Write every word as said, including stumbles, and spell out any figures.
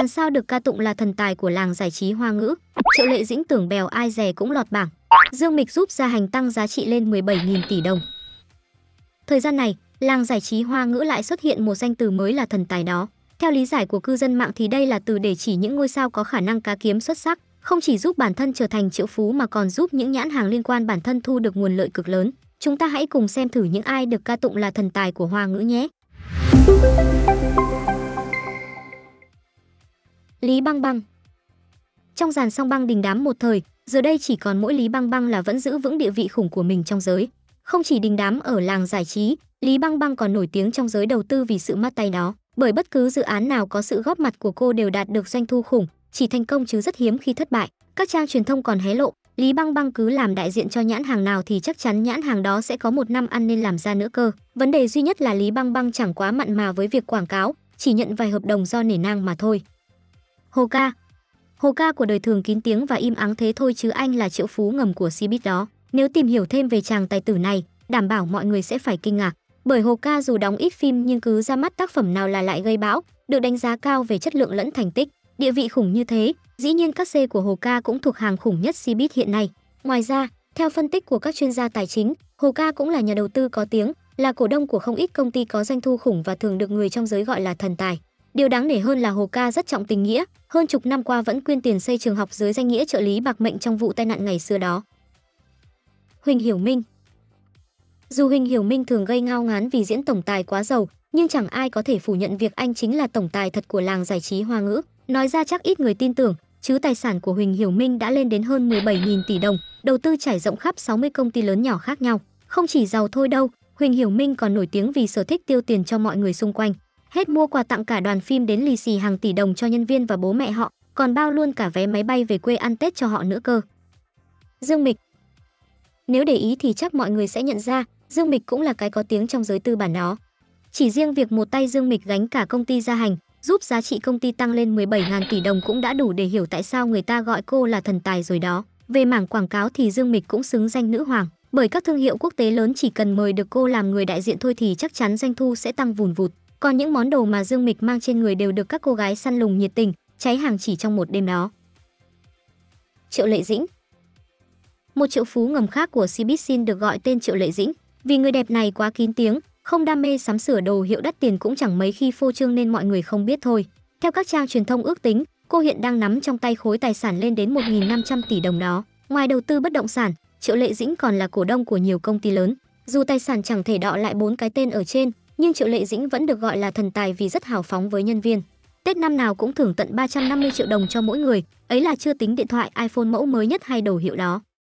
Làm sao được ca tụng là thần tài của làng giải trí Hoa ngữ, Triệu Lệ Dĩnh tưởng bèo ai dè cũng lọt bảng. Dương Mịch giúp Gia Hành tăng giá trị lên mười bảy nghìn tỷ đồng. Thời gian này, làng giải trí Hoa ngữ lại xuất hiện một danh từ mới là thần tài đó. Theo lý giải của cư dân mạng thì đây là từ để chỉ những ngôi sao có khả năng cá kiếm xuất sắc, không chỉ giúp bản thân trở thành triệu phú mà còn giúp những nhãn hàng liên quan bản thân thu được nguồn lợi cực lớn. Chúng ta hãy cùng xem thử những ai được ca tụng là thần tài của Hoa ngữ nhé. Lý Băng Băng. Trong dàn song băng đình đám một thời, giờ đây chỉ còn mỗi Lý Băng Băng là vẫn giữ vững địa vị khủng của mình trong giới. Không chỉ đình đám ở làng giải trí, Lý Băng Băng còn nổi tiếng trong giới đầu tư vì sự mắt tay đó. Bởi bất cứ dự án nào có sự góp mặt của cô đều đạt được doanh thu khủng, chỉ thành công chứ rất hiếm khi thất bại. Các trang truyền thông còn hé lộ, Lý Băng Băng cứ làm đại diện cho nhãn hàng nào thì chắc chắn nhãn hàng đó sẽ có một năm ăn nên làm ra nữa cơ. Vấn đề duy nhất là Lý Băng Băng chẳng quá mặn mà với việc quảng cáo, chỉ nhận vài hợp đồng do nể nang mà thôi. Hồ Ca. Hồ Ca của đời thường kín tiếng và im ắng thế thôi chứ anh là triệu phú ngầm của Cbiz đó. Nếu tìm hiểu thêm về chàng tài tử này, đảm bảo mọi người sẽ phải kinh ngạc. Bởi Hồ Ca dù đóng ít phim nhưng cứ ra mắt tác phẩm nào là lại gây bão, được đánh giá cao về chất lượng lẫn thành tích. Địa vị khủng như thế, dĩ nhiên các xê của Hồ Ca cũng thuộc hàng khủng nhất Cbiz hiện nay. Ngoài ra, theo phân tích của các chuyên gia tài chính, Hồ Ca cũng là nhà đầu tư có tiếng, là cổ đông của không ít công ty có doanh thu khủng và thường được người trong giới gọi là thần tài. Điều đáng nể hơn là Hồ Ca rất trọng tình nghĩa, hơn chục năm qua vẫn quyên tiền xây trường học dưới danh nghĩa trợ lý bạc mệnh trong vụ tai nạn ngày xưa đó. Huỳnh Hiểu Minh. Dù Huỳnh Hiểu Minh thường gây ngao ngán vì diễn tổng tài quá giàu, nhưng chẳng ai có thể phủ nhận việc anh chính là tổng tài thật của làng giải trí Hoa ngữ. Nói ra chắc ít người tin tưởng, chứ tài sản của Huỳnh Hiểu Minh đã lên đến hơn mười bảy nghìn tỷ đồng, đầu tư trải rộng khắp sáu mươi công ty lớn nhỏ khác nhau. Không chỉ giàu thôi đâu, Huỳnh Hiểu Minh còn nổi tiếng vì sở thích tiêu tiền cho mọi người xung quanh. Hết mua quà tặng cả đoàn phim đến lì xì hàng tỷ đồng cho nhân viên và bố mẹ họ, còn bao luôn cả vé máy bay về quê ăn Tết cho họ nữa cơ. Dương Mịch. Nếu để ý thì chắc mọi người sẽ nhận ra, Dương Mịch cũng là cái có tiếng trong giới tư bản đó. Chỉ riêng việc một tay Dương Mịch gánh cả công ty Gia Hành, giúp giá trị công ty tăng lên mười bảy nghìn tỷ đồng cũng đã đủ để hiểu tại sao người ta gọi cô là thần tài rồi đó. Về mảng quảng cáo thì Dương Mịch cũng xứng danh nữ hoàng, bởi các thương hiệu quốc tế lớn chỉ cần mời được cô làm người đại diện thôi thì chắc chắn doanh thu sẽ tăng vùn vụt. Còn những món đồ mà Dương Mịch mang trên người đều được các cô gái săn lùng nhiệt tình, cháy hàng chỉ trong một đêm đó. Triệu Lệ Dĩnh. Một triệu phú ngầm khác của Cbiz xin được gọi tên Triệu Lệ Dĩnh, vì người đẹp này quá kín tiếng, không đam mê sắm sửa đồ hiệu đắt tiền cũng chẳng mấy khi phô trương nên mọi người không biết thôi. Theo các trang truyền thông ước tính, cô hiện đang nắm trong tay khối tài sản lên đến một nghìn năm trăm tỷ đồng đó. Ngoài đầu tư bất động sản, Triệu Lệ Dĩnh còn là cổ đông của nhiều công ty lớn. Dù tài sản chẳng thể đọ lại bốn cái tên ở trên, nhưng Triệu Lệ Dĩnh vẫn được gọi là thần tài vì rất hào phóng với nhân viên. Tết năm nào cũng thưởng tận ba trăm năm mươi triệu đồng cho mỗi người, ấy là chưa tính điện thoại iPhone mẫu mới nhất hay đồ hiệu đó.